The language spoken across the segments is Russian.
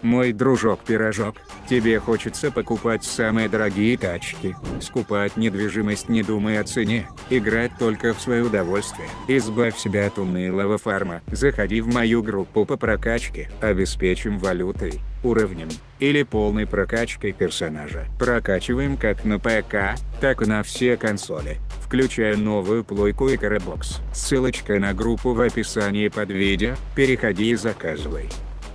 Мой дружок-пирожок, тебе хочется покупать самые дорогие тачки, скупать недвижимость не думая о цене, играть только в свое удовольствие. Избавь себя от унылого фарма. Заходи в мою группу по прокачке. Обеспечим валютой, уровнем или полной прокачкой персонажа. Прокачиваем как на ПК, так и на все консоли, включая новую плойку и Карабокс. Ссылочка на группу в описании под видео, переходи и заказывай.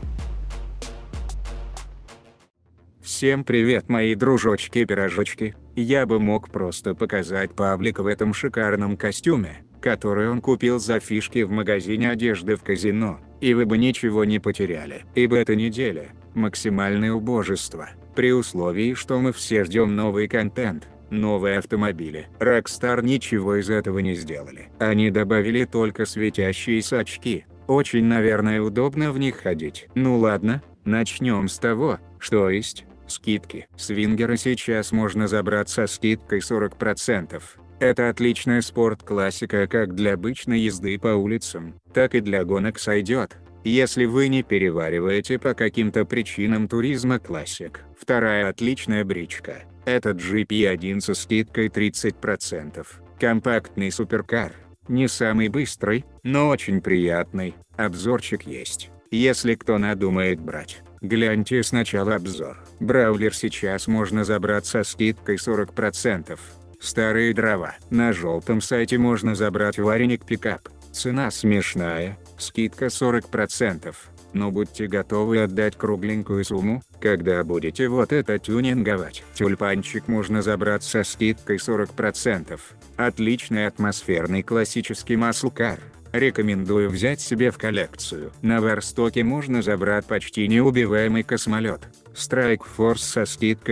Всем привет, мои дружочки-пирожочки. Я бы мог просто показать Павлика в этом шикарном костюме, который он купил за фишки в магазине одежды в казино, и вы бы ничего не потеряли. Ибо эта неделя – максимальное убожество, при условии, что мы все ждем новый контент, новые автомобили. Rockstar ничего из этого не сделали. Они добавили только светящиеся очки. Очень, наверное, удобно в них ходить. Ну ладно, начнем с того, что есть скидки. Свингеры сейчас можно забрать со скидкой 40%. Это отличная спорт-классика как для обычной езды по улицам, так и для гонок сойдет, если вы не перевариваете по каким-то причинам туризма классик. Вторая отличная бричка – это GP1 со скидкой 30%. Компактный суперкар, не самый быстрый, но очень приятный. Обзорчик есть, если кто надумает брать. Гляньте сначала обзор. Браулер сейчас можно забрать со скидкой 40%. Старые дрова. На желтом сайте можно забрать вареник-пикап. Цена смешная, скидка 40%. Но будьте готовы отдать кругленькую сумму, когда будете вот это тюнинговать. Тюльпанчик можно забрать со скидкой 40%. Отличный атмосферный классический маслкар. Рекомендую взять себе в коллекцию. На Верстоке можно забрать почти неубиваемый космолет. Strike Force со скидкой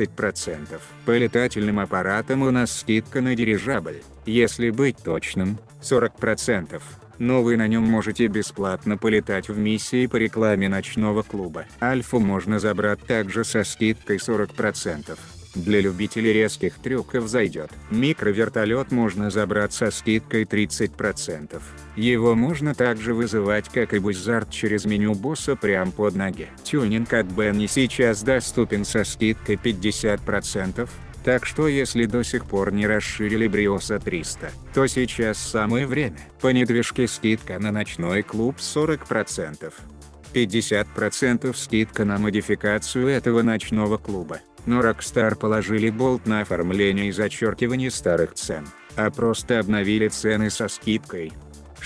30%. По летательным аппаратам у нас скидка на дирижабль, если быть точным, 40%. Но вы на нем можете бесплатно полетать в миссии по рекламе ночного клуба. Альфу можно забрать также со скидкой 40%. Для любителей резких трюков зайдет. Микровертолет можно забрать со скидкой 30%. Его можно также вызывать как и Буzzard через меню босса прямо под ноги. Тюнинг от Benny сейчас доступен со скидкой 50%. Так что если до сих пор не расширили Бриоса 300, то сейчас самое время. По недвижке скидка на ночной клуб 40%. 50% скидка на модификацию этого ночного клуба. Но Rockstar положили болт на оформление и зачеркивание старых цен, а просто обновили цены со скидкой.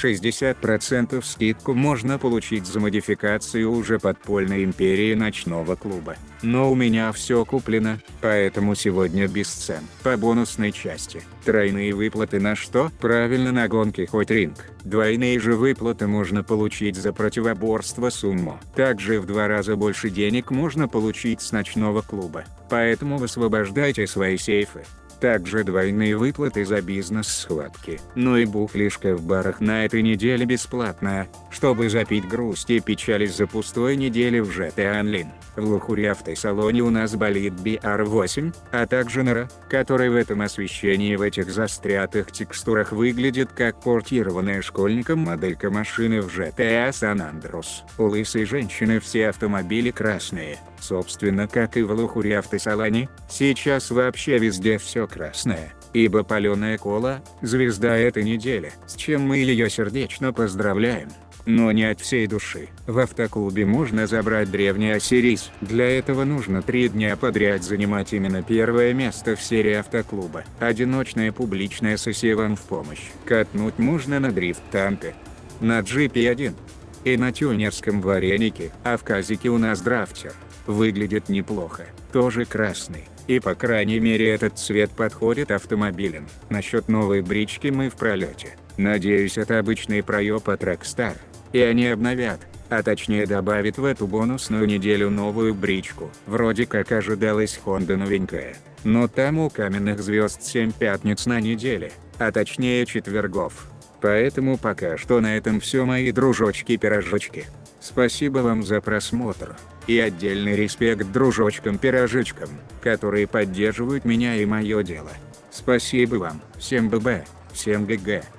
60% скидку можно получить за модификацию уже подпольной империи ночного клуба. Но у меня все куплено, поэтому сегодня без цен. По бонусной части. Тройные выплаты на что? Правильно, на гонки хоть ринг. Двойные же выплаты можно получить за противоборство сумму. Также в 2 раза больше денег можно получить с ночного клуба. Поэтому высвобождайте свои сейфы. Также двойные выплаты за бизнес-схватки. Ну и бухлишка в барах на этой неделе бесплатная, чтобы запить грусть и печаль из-за пустой недели в GTA Online. В Лухуре автосалоне у нас болит BR8, а также Нора, который в этом освещении в этих застрятых текстурах выглядит как портированная школьником моделька машины в GTA San Andreas. У лысой женщины все автомобили красные. Собственно, как и в Лухуре автосалоне, сейчас вообще везде все красное, ибо паленая кола – звезда этой недели, с чем мы ее сердечно поздравляем. Но не от всей души. В автоклубе можно забрать древний Осирис. Для этого нужно 3 дня подряд занимать именно первое место в серии автоклуба. Одиночная публичная сессия вам в помощь. Катнуть можно на дрифт-тампе, на GP1 и на тюнерском варенике, а в казике у нас драфтер. Выглядит неплохо, тоже красный, и по крайней мере этот цвет подходит автомобилям. Насчет новой брички мы в пролете. Надеюсь, это обычный проеб от Rockstar, и они обновят, а точнее добавят в эту бонусную неделю новую бричку. Вроде как ожидалась Honda новенькая, но там у каменных звезд 7 пятниц на неделе, а точнее четвергов. Поэтому пока что на этом все, мои дружочки-пирожочки. Спасибо вам за просмотр, и отдельный респект дружочкам-пирожечкам, которые поддерживают меня и мое дело. Спасибо вам, всем ББ, всем ГГ.